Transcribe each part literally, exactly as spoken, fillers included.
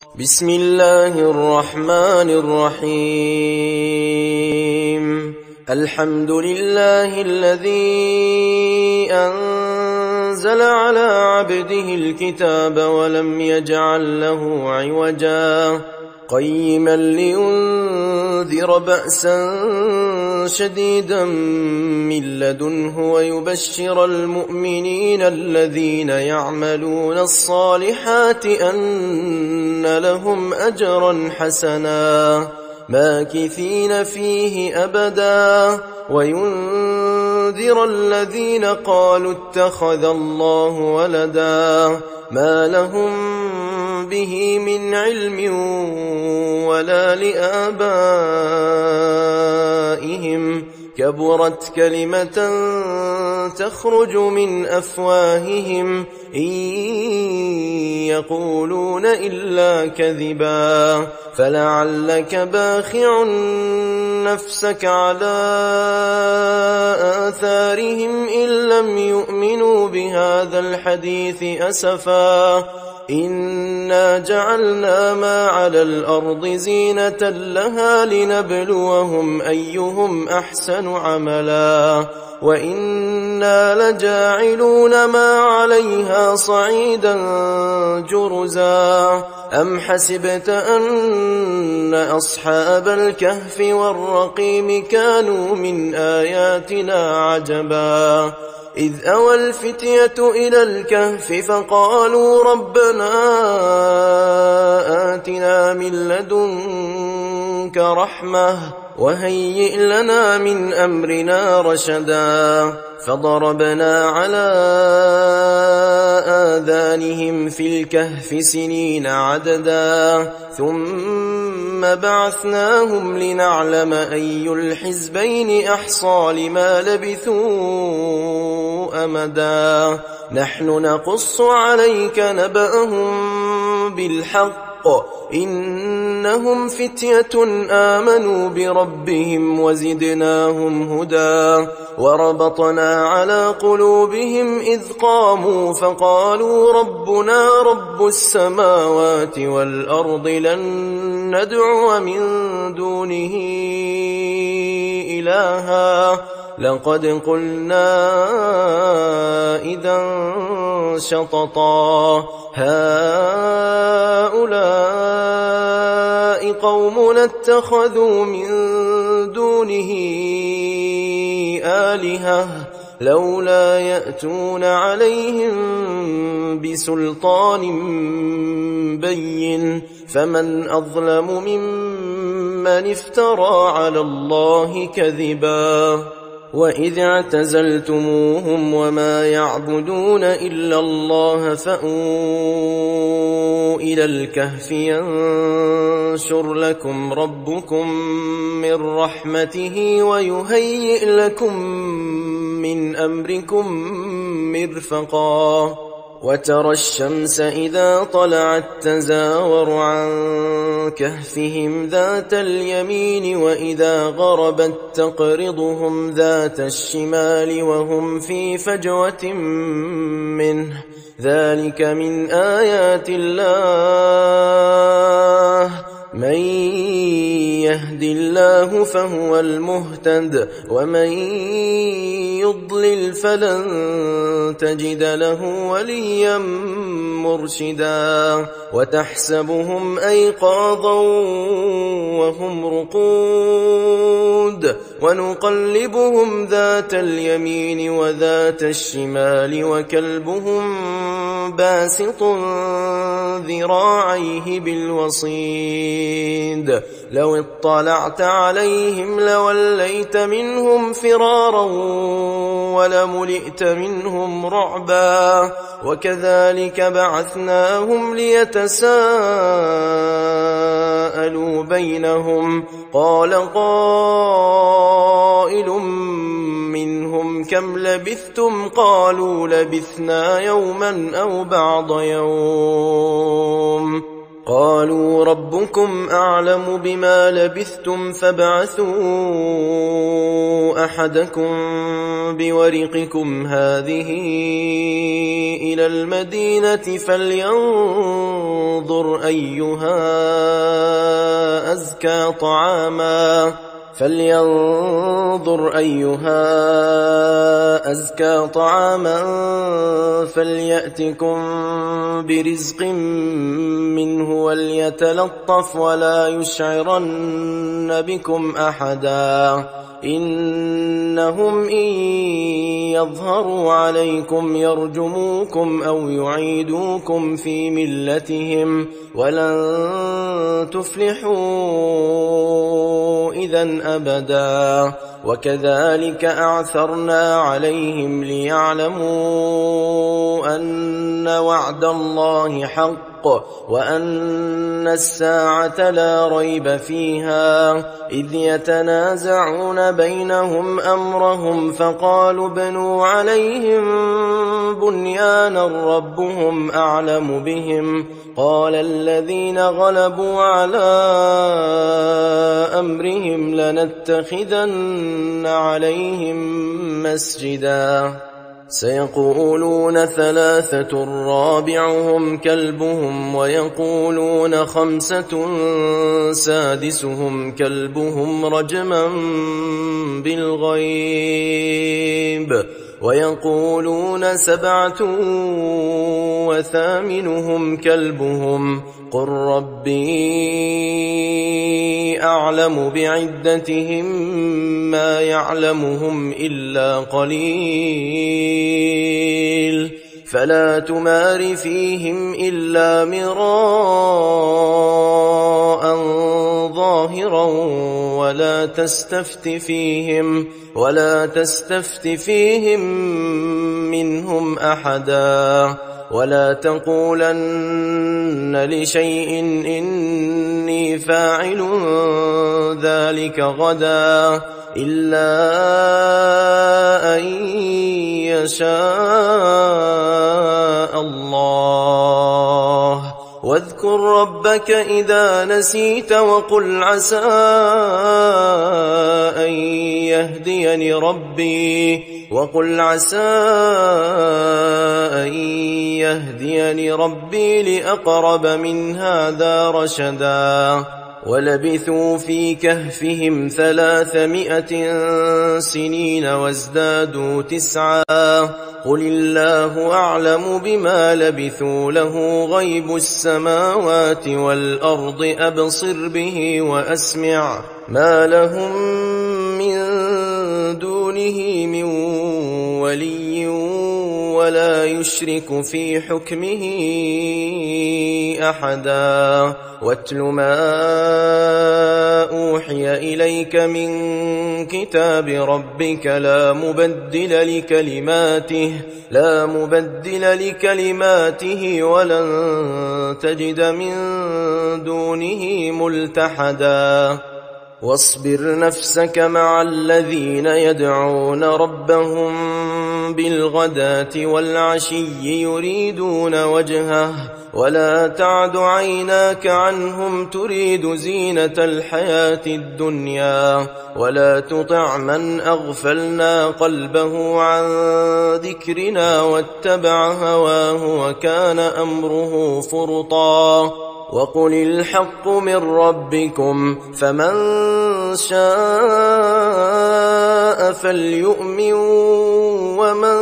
بسم الله الرحمن الرحيم الحمد لله الذي أنزل على عبده الكتاب ولم يجعل له عوجا قيما لينذر بأسا شديدا من لدنه ويبشر المؤمنين الذين يعملون الصالحات أن لهم أجرا حسنا ماكثين فيه أبدا وينذر الذين قالوا اتخذ الله ولدا ما لهم به من علم ولا لآبائهم كبرت كلمة تخرج من أفواههم إن يقولون إلا كذبا فلعلك باخع نفسك على آثارهم إن لم يؤمنوا بهذا الحديث أسفا إنا جعلنا ما على الأرض زينة لها لنبلوهم أيهم أحسن عملا وإنا لجاعلون ما عليها صعيدا جرزا أم حسبت أن أصحاب الكهف والرقيم كانوا من آياتنا عجبا إذ أوى الفتية إلى الكهف فقالوا ربنا آتنا من لدنك رحمة وهيئ لنا من أمرنا رشدا فضربنا على آذانهم في الكهف سنين عددا ثم بعثناهم لنعلم أي الحزبين أحصى لما لبثوا أمدا نحن نقص عليك نبأهم بالحق إنهم فتية آمنوا بربهم وزدناهم هدى وربطنا على قلوبهم إذ قاموا فقالوا ربنا رب السماوات والأرض لن ندعو من دونه إلها لقد قلنا إذا شططا هؤلاء قومنا اتخذوا من دونه آلهة لولا يأتون عليهم بسلطان بين فمن أظلم ممن افترى على الله كذبا وإذ اعتزلتموهم وما يعبدون إلا الله فأووا إلى الكهف ينشر لكم ربكم من رحمته ويهيئ لكم من أمركم مرفقا وترى الشمس إذا طلعت تزاور عن كهفهم ذات اليمين وإذا غربت تقرضهم ذات الشمال وهم في فجوة منه ذلك من آيات الله من يهد الله فهو المهتد ومن يضلل فلن تجد له وليا مرشدا وتحسبهم أيقاظا وهم رقود ونقلبهم ذات اليمين وذات الشمال وكلبهم باسط ذراعيه بالوصيد لو اطلعت عليهم لوليت منهم فرارا ولملئت منهم رعبا وكذلك بعثناهم ليتساءلوا بينهم قال قائل منهم كم لبثتم قالوا لبثنا يوما أو بعض يوم قالوا ربكم أعلم بما لبثتم فابعثوا أحدكم بورقكم هذه إلى المدينة فلينظر أيها أزكى طعاما فلينظر أيها أزكى طعاما فليأتكم برزق منه وليتلطف ولا يشعرن بكم أحدا إنهم إن يظهروا عليكم يرجموكم أو يعيدوكم في ملتهم ولن تفلحوا إذن أبدا وكذلك أعثرنا عليهم ليعلموا أن وعد الله حق وأن الساعة لا ريب فيها إذ يتنازعون بينهم أمرهم فقالوا ابنوا عليهم بنيانا ربهم أعلم بهم قال الذين غلبوا على أمرهم لنتخذن عليهم مسجدا سيقولون ثلاثة رابعهم كلبهم ويقولون خمسة سادسهم كلبهم رجما بالغيب ويقولون سبعة وثامنهم كلبهم قل ربي أعلم بعدتهم ما يعلمهم إلا قليل فلا تمار فيهم إلا مراء ظاهرا ولا تستفت فيهم ولا تستفت فيهم منهم أحدا ولا تقولن لشيء إني فاعل ذلك غدا إلا أن يشاء الله واذكر ربك إذا نسيت وقل عسى أن يهديني ربي وقل عسى أن يهديني ربي لأقرب من هذا رشدا ولبثوا في كهفهم ثلاثمائة سنين وازدادوا تسعا قل الله أعلم بما لبثوا له غيب السماوات والأرض أبصر به وأسمع ما لهم من دونه من ولي ولا يشرك في حكمه أحدا واتل ما أوحي إليك من كتاب ربك لا مبدل لكلماته لا مبدل لكلماته ولن تجد من دونه ملتحدا واصبر نفسك مع الذين يدعون ربهم بالغداة والعشي يريدون وجهه ولا تعد عيناك عنهم تريد زينة الحياة الدنيا ولا تطع من أغفلنا قلبه عن ذكرنا واتبع هواه وكان أمره فرطا وقل الحق من ربكم فمن شاء فليؤمن ومن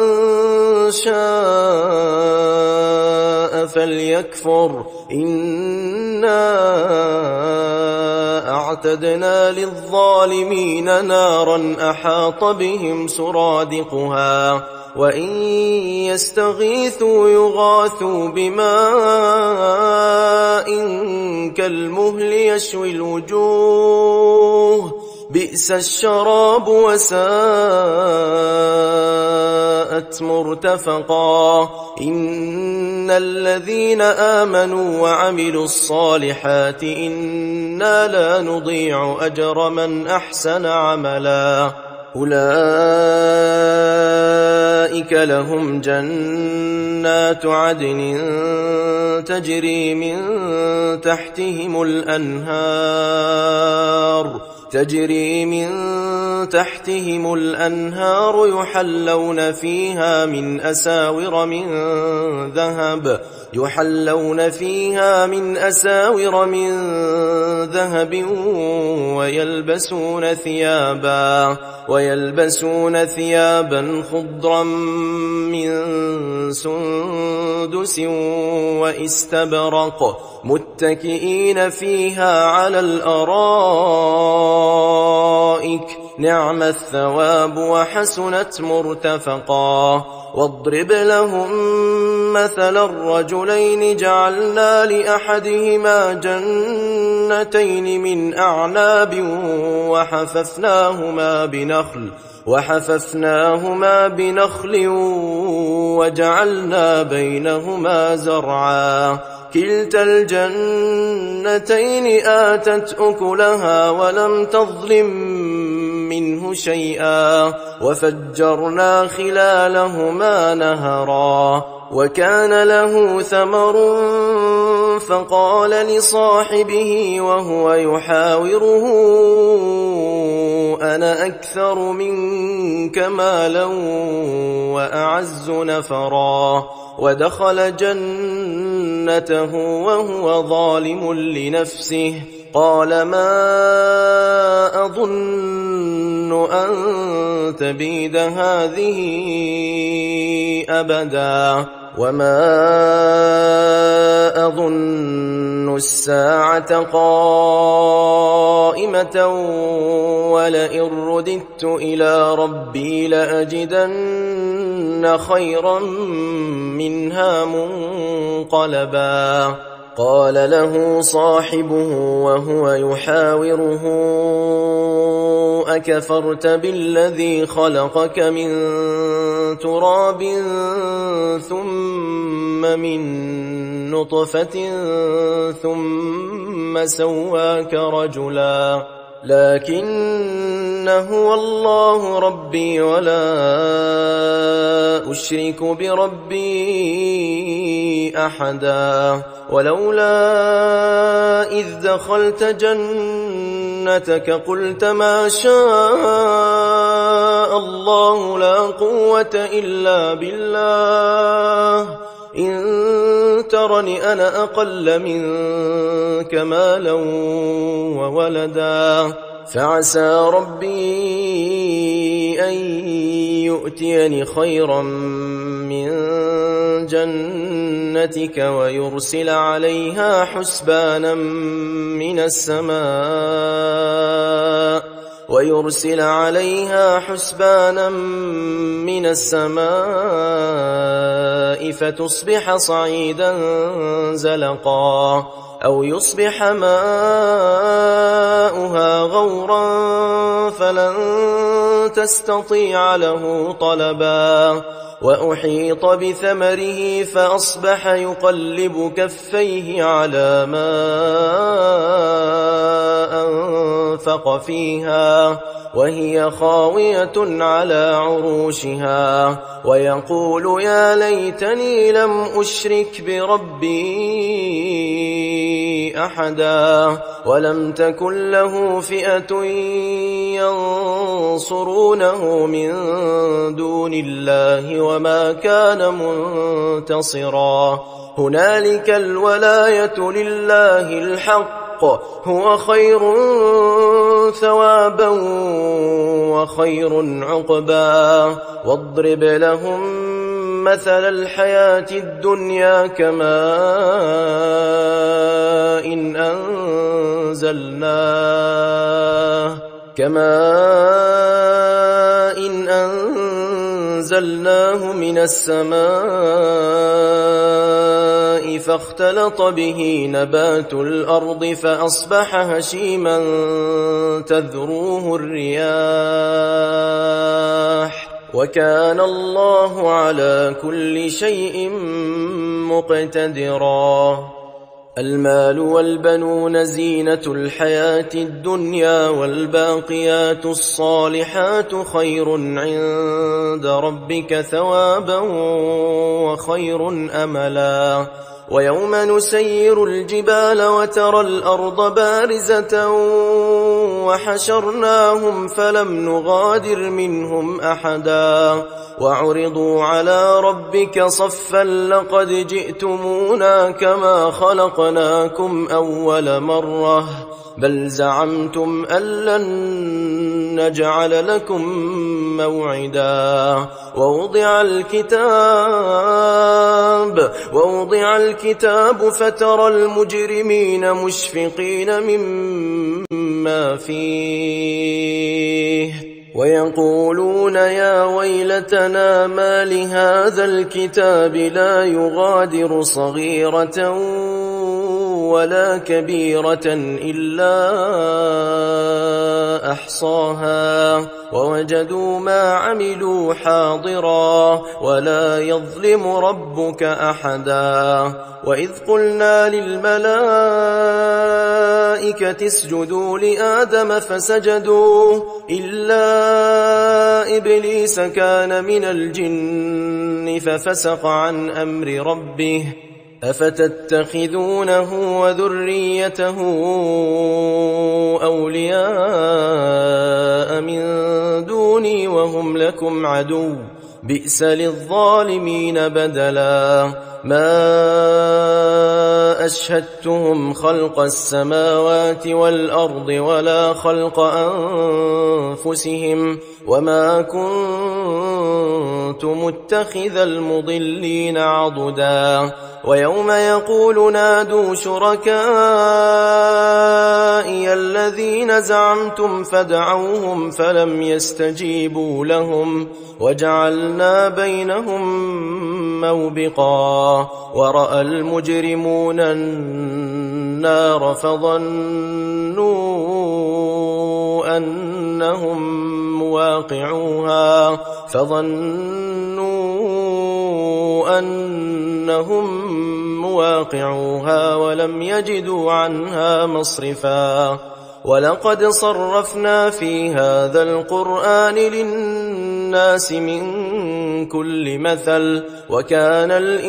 شاء فليكفر إنا أعتدنا للظالمين نارا أحاط بهم سرادقها وإن يستغيثوا يغاثوا بماء كالمهل يشوي الوجوه بئس الشراب وساءت مرتفقا إن الذين آمنوا وعملوا الصالحات إنا لا نضيع أجر من أحسن عملا أولئك أولئك لهم جنات عدن تجري من تحتهم الأنهار تجري من تحتهم الأنهار يحلون فيها من أساور من ذهب يحلون فيها من أساور من ذهب ويلبسون ثيابا ويلبسون ثيابا خضرا من سندس واستبرق متكئين فيها على الأرائك نعم الثواب وحسنت مرتفقا. واضرب لهم مثل الرجلين جعلنا لأحدهما جنتين من أعناب وحففناهما بنخل وحففناهما بنخل وجعلنا بينهما زرعا كلتا الجنتين آتت أكلها ولم تظلم منه شيئا وفجرنا خلالهما نهرا وكان له ثمر فقال لصاحبه وهو يحاوره أنا أكثر منك مالا وأعز نفرا ودخل جنته وهو ظالم لنفسه قال ما أظن أن تبيد هذه أبدا وما أظن الساعة قائمة ولئن رددت إلى ربي لأجدن خيرا منها منقلبا. قال له صاحبه وهو يحاوره أكفرت بالذي خلقك من تراب ثم من نطفة ثم سواك رجلا لكن هو الله ربي ولا أشرك بربي أحدا. ولولا إذ دخلت جنتك قلت ما شاء الله لا قوة إلا بالله إن ترني أنا أقل منك مالا وولدا فعسى ربي أن يؤتيني خيرا من جنتك ويرسل عليها حسبانا من السماء ويرسل عليها حسبانا من السماء فتصبح صعيدا زلقا أو يصبح ماؤها غورا فلن تستطيع له طلبا. وأحيط بثمره فأصبح يقلب كفيه على ما أنفق فيها وهي خاوية على عروشها ويقول يا ليتني لم أشرك بربي أحدا ولم تكن له فئة ينصرونه من دون الله وما كان منتصرا. هنالك الولاية لله الحق هو خير ثوابا وخير عقبا. واضرب لهم مثل الحياة الدنيا كماء إن أنزلناه كماء إن أنزلناه من السماء فاختلط به نبات الأرض فأصبح هشيما تذروه الرياح وكان الله على كل شيء مقتدرا. المال والبنون زينة الحياة الدنيا والباقيات الصالحات خير عند ربك ثوابا وخير أملا ويوم نسير الجبال وترى الأرض بارزة وحشرناهم فلم نغادر منهم أحدا وعرضوا على ربك صفا لقد جئتمونا كما خلقناكم أول مرة بل زعمتم أن لن نجعل لكم موعدا ووضع الكتاب ووضع الكتاب فترى المجرمين مشفقين مما فيه ويقولون يا ويلتنا ما لهذا الكتاب لا يغادر صغيرة ولا كبيرة إلا أحصاها ووجدوا ما عملوا حاضرا ولا يظلم ربك أحدا وإذ قلنا للملائكة اسجدوا لآدم فسجدوا إلا إبليس كان من الجن ففسق عن أمر ربه أفتتخذونه وذريته أولياء من دوني وهم لكم عدو بئس للظالمين بدلا ما أشهدتهم خلق السماوات والأرض ولا خلق أنفسهم وما كنت متخذ المضلين عضدا ويوم يقول نادوا شركائي الذين زعمتم فدعوهم فلم يستجيبوا لهم وجعلنا بينهم موبقا ورأى المجرمون النار فظنوا أنهم مواقعوها فظنوا أنهم مواقعوها ولم يجدوا عنها مصرفا ولقد صرفنا في هذا القرآن للناس من كل مثل وكان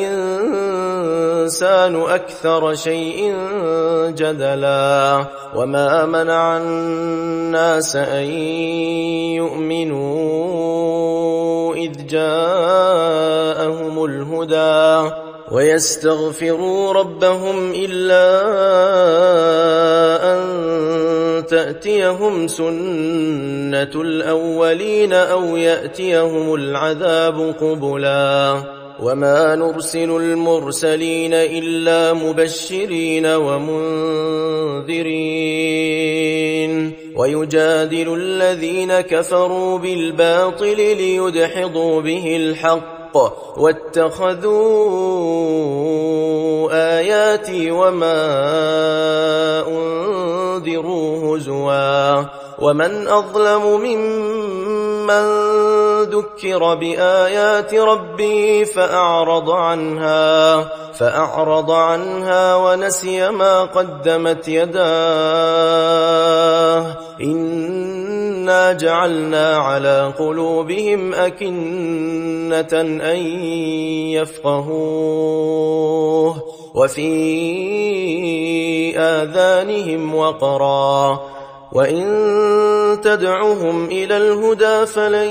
الإنسان أكثر شيء جدلا وما منع الناس أن يؤمنوا إذ جاءهم الهدى ويستغفروا ربهم إلا أن تأتيهم سنة الأولين أو يأتيهم العذاب قبلا وما نرسل المرسلين إلا مبشرين ومنذرين ويجادل الذين كفروا بالباطل ليدحضوا به الحق واتخذوا آياتي وما أنذروا هزوا ومن أظلم ممن ذكر بآيات ربه فأعرض عنها فأعرض عنها ونسي ما قدمت يداه إنا جعلنا على قلوبهم أكنة أن يفقهوه وفي آذانهم وقرا وإن تدعهم إلى الهدى فلن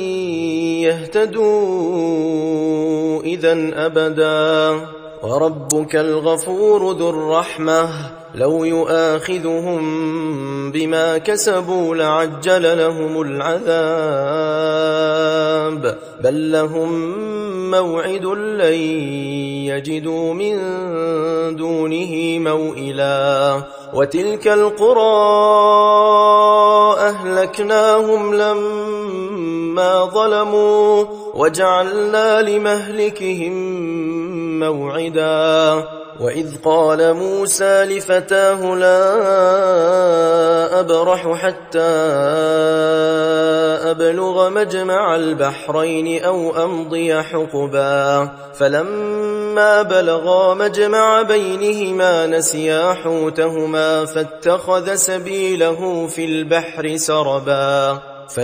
يهتدوا إذن أبدا وربك الغفور ذو الرحمة لو يؤاخذهم بما كسبوا لعجل لهم العذاب بل لهم موعد لن يجدوا من دونه موئلا وتلك القرى أهلكناهم لما ظلموا وجعلنا لمهلكهم موعدا وإذ قال موسى لفتاه لا أبرح حتى أبلغ مجمع البحرين أو أمضي حقبا فلما فلما بلغا مجمع بينهما نسيا حوتهما فاتخذ سبيله في البحر سربا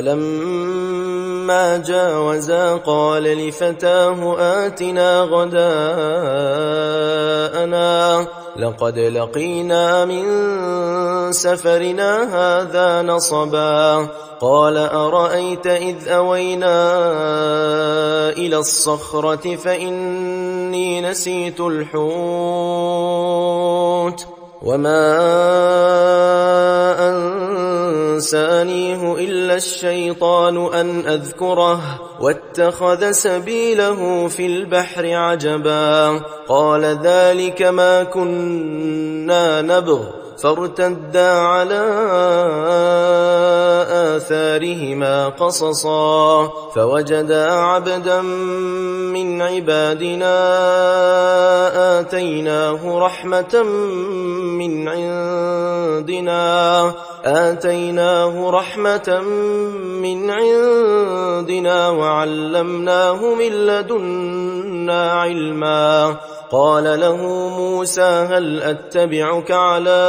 فلما جاوزا قال لفتاه آتنا غداءنا لقد لقينا من سفرنا هذا نصبا قال أرأيت إذ أوينا إلى الصخرة فإني نسيت الحوت وما أنسانيه إلا الشيطان أن أذكره واتخذ سبيله في البحر عجبا قال ذلك ما كنا نبغ فارتدا على آثارهما قصصا فوجدا عبدا من عبادنا آتيناه رحمة من عندنا آتيناه رحمة من عندنا وعلمناه من لدنا علما قال له موسى هل أتبعك على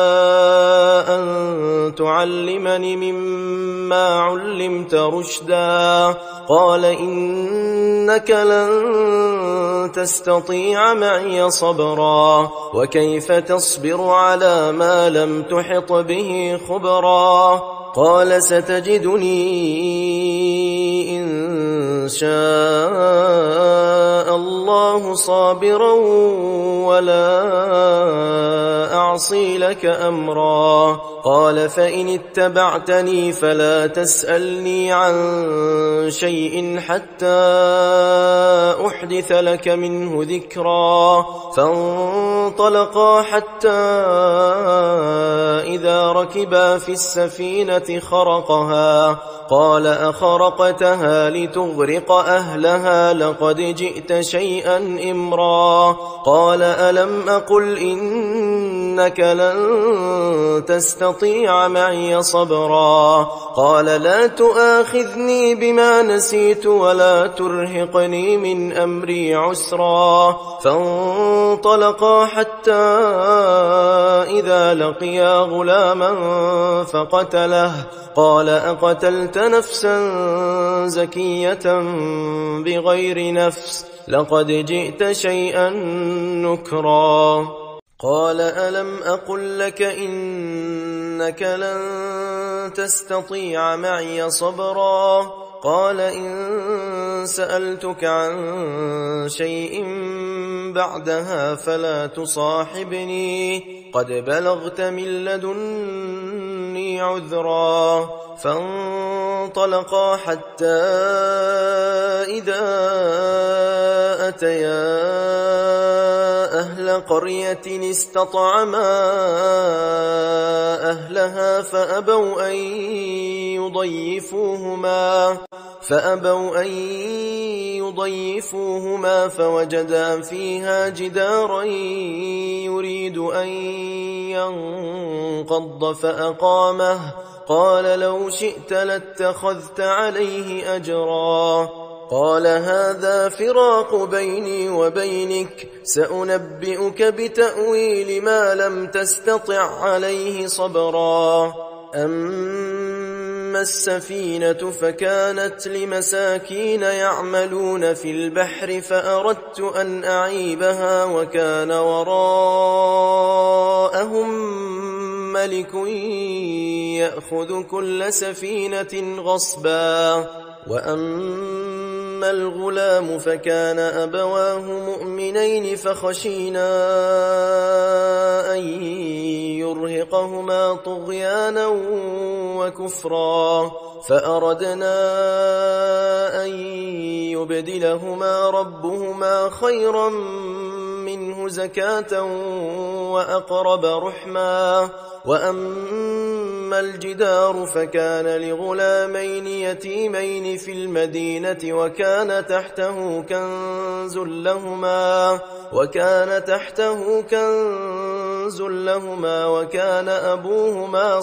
أن تعلمني مما علمت رشدا قال إنك لن تستطيع معي صبرا وكيف تصبر على ما لم تحط به خبرا قال ستجدني إن شاء الله صابرا ولا أعصي لك أمرا قال فإن اتبعتني فلا تسألني عن شيء حتى أحدث لك منه ذكرا فانطلقا حتى إذا ركبا في السفينة خرقها قال أخرقتها لتغرق أهلها لقد جئت شيئا إمرا قال ألم أقل إنك لن تستطيع معي صبرا قال لا تؤاخذني بما نسيت ولا ترهقني من أمري عسرا فانطلقا حتى إذا لقيا غلاما فقتله قال أقتلت نفسا زكية بغير نفس لقد جئت شيئا نكرا قال ألم أقل لك إنك لن تستطيع معي صبرا قال إن سألتك عن شيء بعدها فلا تصاحبني قد بلغت من لدني عذرا فانطلقا حتى إذا أتيا أهل قرية استطعما أهلها فأبوا أن يضيفوهما فأبوا أن يضيفوهما فوجدا فيها جدارا يريد أن ينقض فأقامه قال لو شئت لاتخذت عليه أجرا قال هذا فراق بيني وبينك سأنبئك بتأويل ما لم تستطع عليه صبرا أما السفينة فكانت لمساكين يعملون في البحر فأردت أن أعيبها وكان وراءهم ملك يأخذ كل سفينة غصبا وأما الغلام فكان أبواه مؤمنين فخشينا أن يرهقهما طغيانا وكفرا فأردنا أن يبدلهما ربهما خيرا منه زكاة وأقرب رحما وأما الجدار فكان لغلامين يتيمين في المدينة وكان تحته كنز لهما وكان تحته كنز لهما وكان أبوهما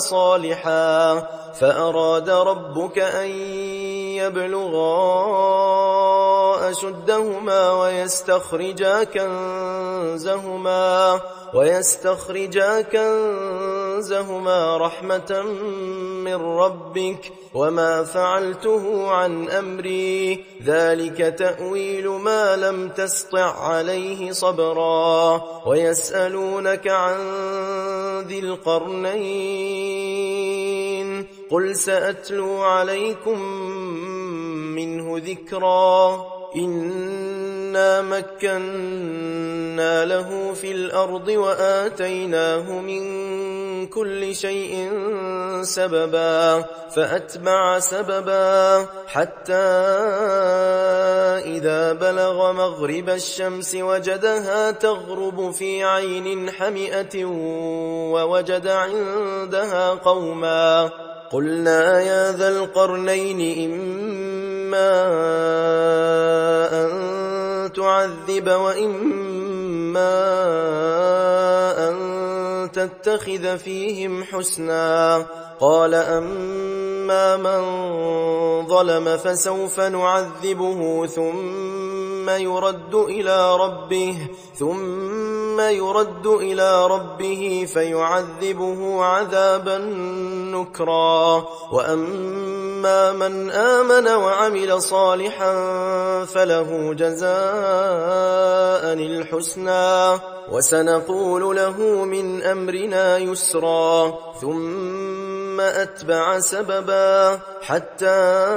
صالحا فأراد ربك أن يبلغا أشدهما ويستخرجا كنزهما ويستخرجا كنزهما رحمة من ربك وما فعلته عن أمري ذلك تأويل ما لم تسطع عليه صبرا ويسألونك عن ذي القرنين قل سأتلو عليكم منه ذكرا إنا مكنا له في الأرض وآتيناه من كل شيء سببا فأتبع سببا حتى إذا بلغ مغرب الشمس وجدها تغرب في عين حمئة ووجد عندها قوما قلنا يا ذا القرنين إما أن تعذب وإما أن تتخذ فيهم حسنا قال أما من ظلم فسوف نعذبه ثم يرد إلى ربه ثم يرد إلى ربه فيعذبه عذابا نكرا وأما من آمن وعمل صالحا فله جزاء الحسنى وسنقول له من أمرنا يسرا ثم أتبع سببا حتى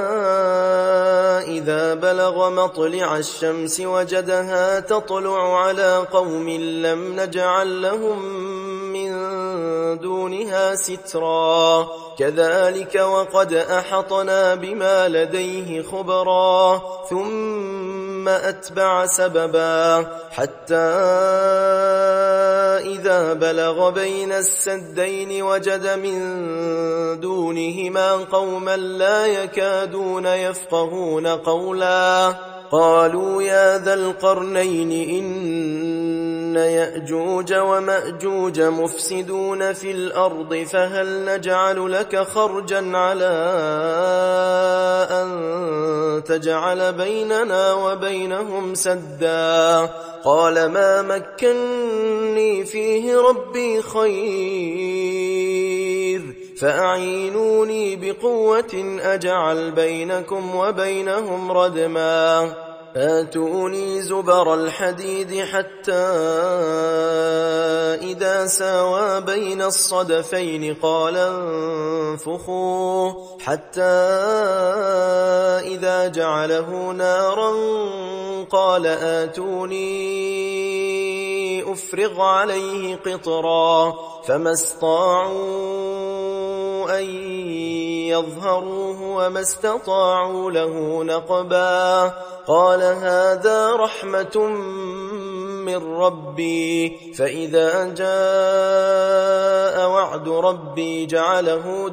إذا بلغ مطلع الشمس وجدها تطلع على قوم لم نجعل لهم من دونها سترا كذلك وقد أحطنا بما لديه خبرا ثم أتبع سببا حتى إذا بلغ بين السدين وجد من دونهما قوما لا يكادون يفقهون قولا قالوا يا ذا القرنين إن يأجوج ومأجوج مفسدون في الأرض فهل نجعل لك خرجا على أن تجعل بيننا وبينهم سدا قال ما مكني فيه ربي خير فأعينوني بقوة أجعل بينكم وبينهم ردما آتوني زبر الحديد حتى إذا ساوى بين الصدفين قال انفخوا حتى إذا جعله نارا قال آتوني أفرغ عليه قطرا فما استطاعوا أن يظهروه وما استطاعوا له نقبا قال هذا رحمة من ربي فإذا جاء وعد ربي جعله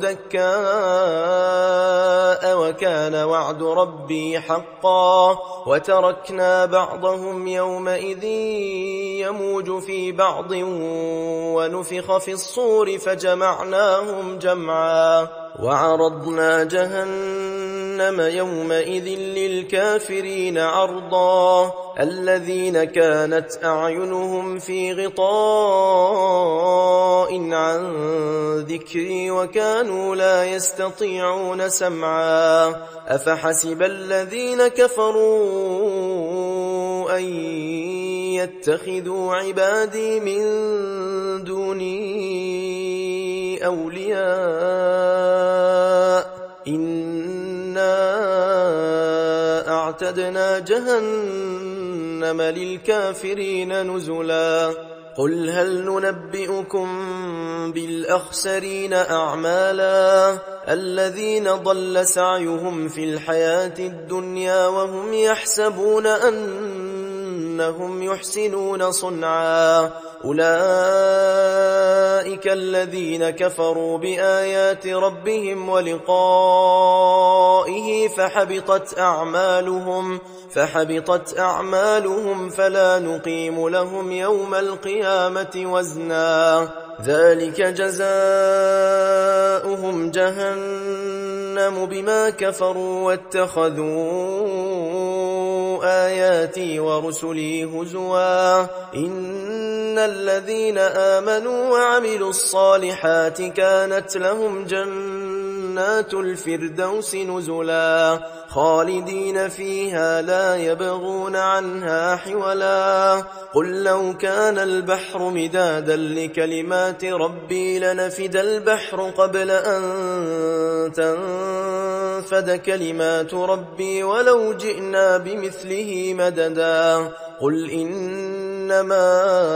دكاء وكان وعد ربي حقا وتركنا بعضهم يومئذ يموج في بعض ونفخ في الصور فجمعناهم جمعا وعرضنا جهنم يومئذ للكافرين عرضا الذين كانت أعينهم في غطاء عن ذكري وكانوا لا يستطيعون سمعا أفحسب الذين كفروا أن يتخذوا عبادي من دوني أولياء إنا أعتدنا جهنم للكافرين نزلا قل هل ننبئكم بالأخسرين أعمالا الذين ضل سعيهم في الحياة الدنيا وهم يحسبون أنهم يحسنون صنعا أولئك الذين كفروا بآيات ربهم ولقائه فحبطت أعمالهم فحبطت أعمالهم فلا نقيم لهم يوم القيامة وزنا ذلك جزاؤهم جهنم بما كفروا واتخذوا آياتي ورسلي هزوا إن الذين آمنوا وعملوا الصالحات كانت لهم جنات الفردوس نزلا خالدين فيها لا يبغون عنها حولا قل لو كان البحر مدادا لكلمات ربي لنفد البحر قبل أن تنفد كلمات ربي ولو جئنا بمثله مددا قل إنما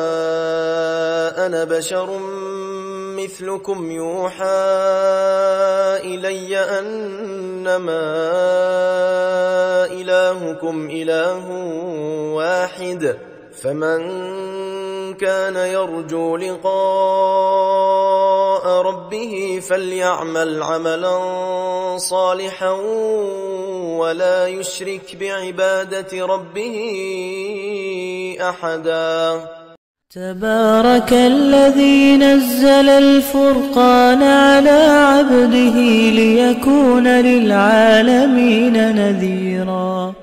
أنا بشر مثلكم يوحى إلي أنما إلهكم إله واحد فمن كان يرجو لقاء ربه فليعمل عملا صالحا ولا يشرك بعبادة ربه أحدا تبارك الذي نزل الفرقان على عبده ليكون للعالمين نذيرا